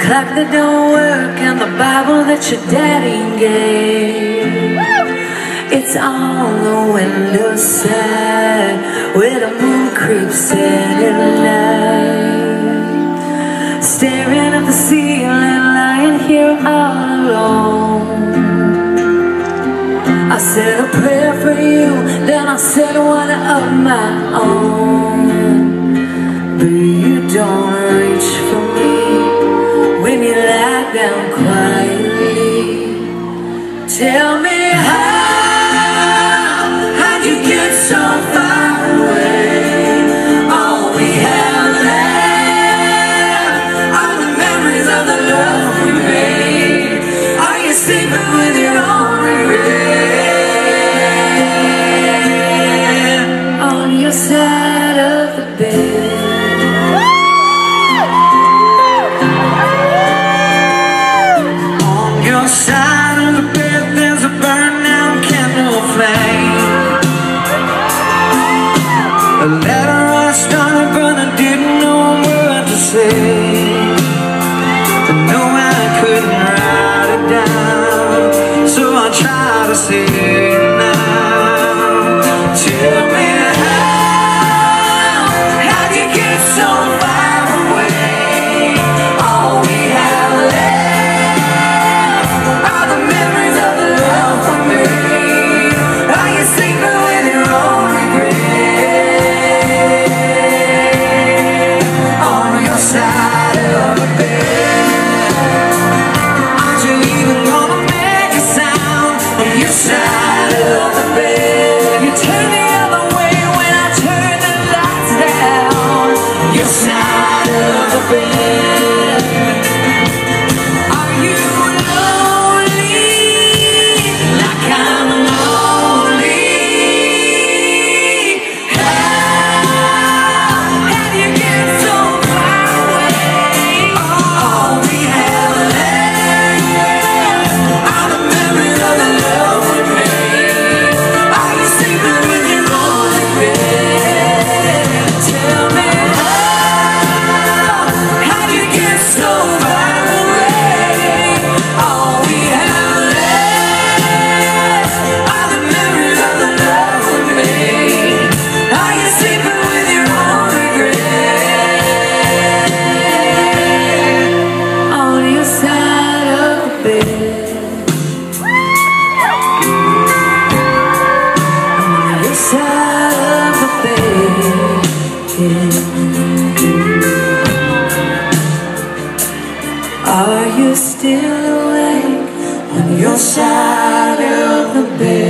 clock that don't work and the Bible that your daddy gave. It's on the windowside where the moon creeps in at night, staring at the ceiling, lying here all alone. I said a prayer for you, then I said one of my own. But you don't reach for me when you lie down quietly. Tell me how'd you get so far away? All we have left are the memories of the love we made. Are you sleeping with your own regret on your side of the bed? Side of the bed, there's a burned down candle flame. A letter I started, but I didn't know what to say. I know I couldn't write it down, so I try to say it now. Tell me how'd you get so far away? All we have left Are you still awake on your side of the bed?